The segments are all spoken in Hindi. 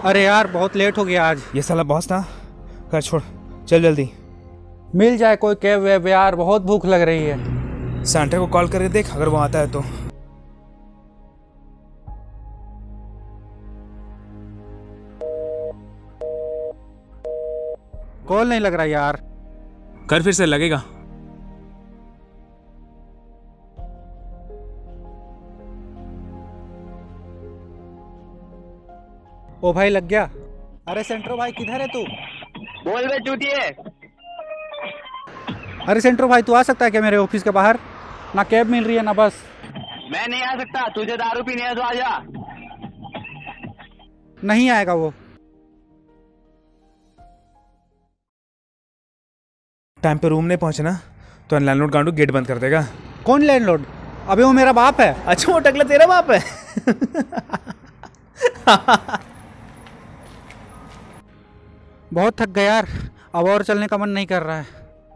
अरे यार बहुत लेट हो गया आज। ये साला बॉस था। कर छोड़, चल जल्दी। मिल जाए कोई कैब वैब यार, बहुत भूख लग रही है। सांटे को कॉल करके देख, अगर वो आता है तो। कॉल नहीं लग रहा यार। कर, फिर से लगेगा। ओ भाई लग गया। अरे सेंट्रो भाई किधर है तू? बोल बे चूतिए। अरे सेंट्रो भाई तू आ सकता है क्या मेरे ऑफिस के बाहर? ना कैब मिल रही है ना बस। मैं नहीं आ सकता, तुझे दारू पीनी है तो आ जा। नहीं आएगा वो। टाइम पे रूम नहीं पहुंचना तो लैंडलॉर्ड गांडू गेट बंद कर देगा। कौन लैंडलॉर्ड? अबे वो मेरा बाप है। अच्छा, वो टकला तेरा बाप है। बहुत थक गया यार, अब और चलने का मन नहीं कर रहा है।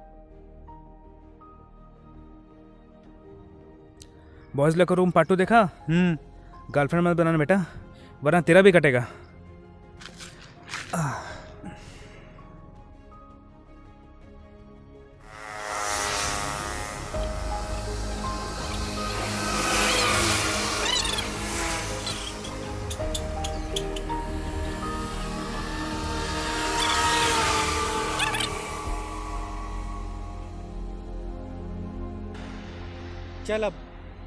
बॉयज लॉकर रूम पार्ट 2 देखा? गर्लफ्रेंड मत बनाना बेटा, वरना तेरा भी कटेगा। चल अब।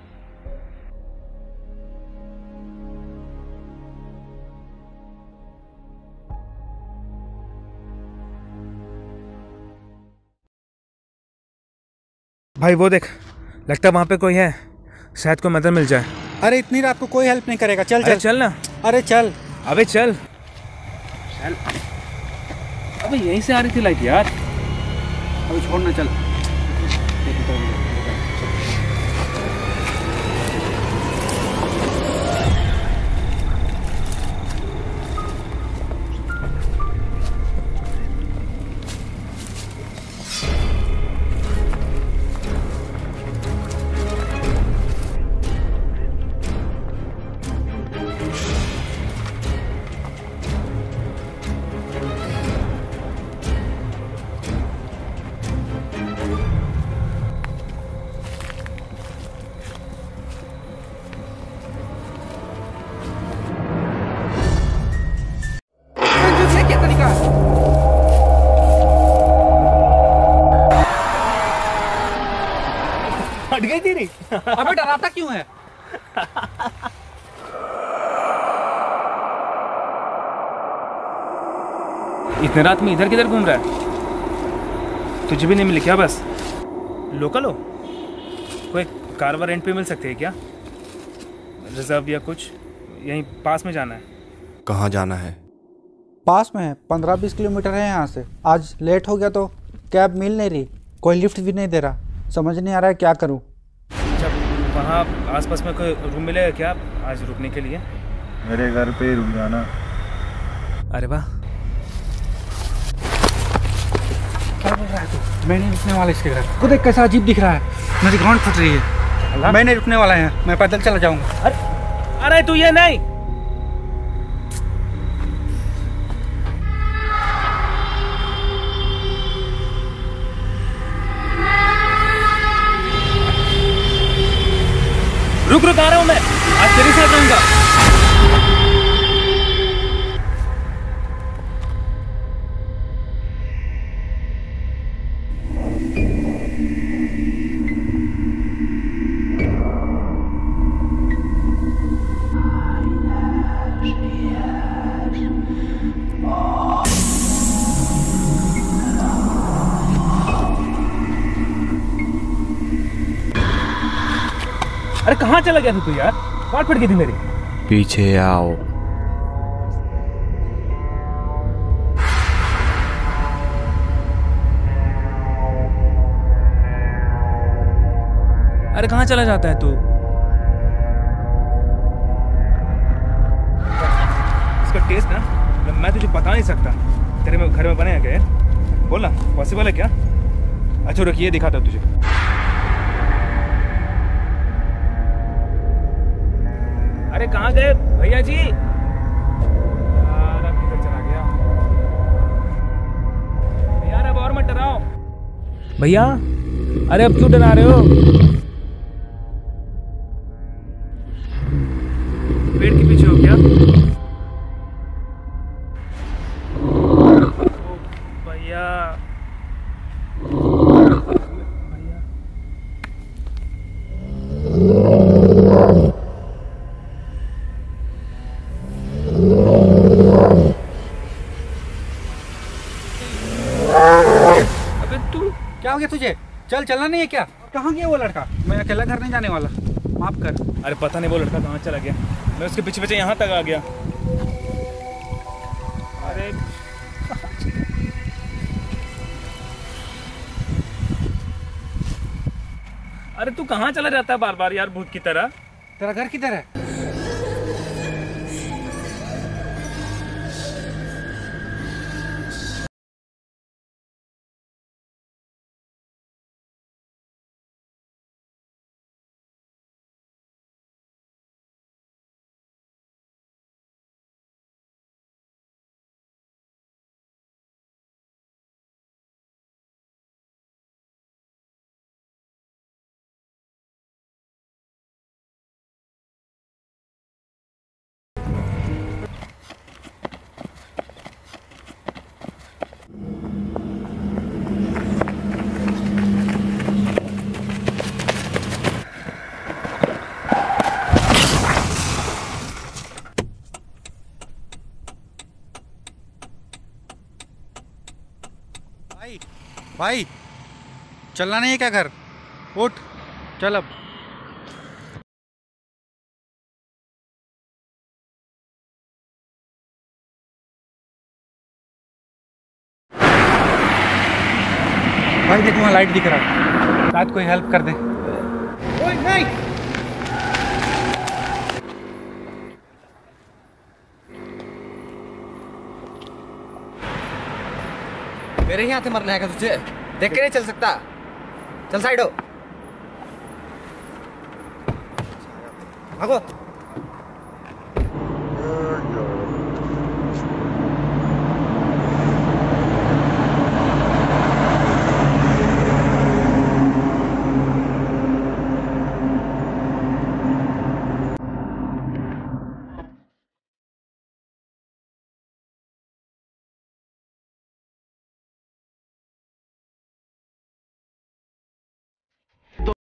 भाई वो देख, लगता है वहां पे कोई है, शायद कोई मदद मिल जाए। अरे इतनी रात को कोई हेल्प नहीं करेगा। चल अरे चल चल ना। अरे चल। अबे चल चल। अबे यहीं से आ रही थी लाइट यार। अभी छोड़ना, चल। क्या तरीका है? हट गई तेरी। अबे डराता क्यों है? इतने रात में इधर किधर घूम रहा है? तुझे भी नहीं मिली क्या? बस लोकल हो? कोई कार वार रेंट पे मिल सकती है क्या? रिजर्व या कुछ? यहीं पास में जाना है। कहाँ जाना है? पास में है, 15-20 किलोमीटर है यहाँ से। आज लेट हो गया तो कैब मिल नहीं रही, कोई लिफ्ट भी नहीं दे रहा। समझ नहीं आ रहा है क्या करूँ। जब वहाँ आसपास में कोई रूम मिलेगा क्या आज रुकने के लिए? मेरे घर पे ही रुक जाना। अरे वाह। क्या बोल रहा है तू? मैं नहीं रुकने वाला इसके घर। खुद देख कैसा अजीब दिख रहा है। मेरी गांड फट रही है। मैं नहीं रुकने वाला है, मैं पैदल चला जाऊंगा। अरे तू ये नहीं। रुक रुक, आ रहा हूं मैं, आज तेरे साथ रहूंगा। अरे कहाँ चला गया तू यार? पाट पड़ गई थी मेरी। पीछे आओ। अरे कहाँ चला जाता है तू? इसका टेस्ट ना मैं तुझे बता नहीं सकता। तेरे में घर में बने हैं क्या? बोल ना, पॉसिबल है क्या? अच्छा रुकिए, दिखाता हूँ तुझे। अरे कहाँ गए भैया जी? भैया, अरे अब क्यों डरा रहे हो? पेड़ के पीछे हो क्या? भैया भैया, अबे तू क्या हो गया तुझे? चल, चलना नहीं है क्या? कहाँ गया वो लड़का? मैं अकेला घर नहीं जाने वाला, माफ कर। अरे पता नहीं वो लड़का कहाँ चला गया। मैं उसके पीछे पीछे यहाँ तक आ गया। अरे अरे तू कहाँ चला जाता है बार बार यार, भूत की तरह? तेरा घर किधर है? भाई, भाई, चलना नहीं है क्या घर? उठ, चल अब। भाई देख, वहाँ लाइट दिख रहा है, शायद कोई हेल्प कर दे। ओए नहीं, मेरे ही हाथ में मरना है क्या तुझे? देख के नहीं चल सकता? चल साइड हो, भागो।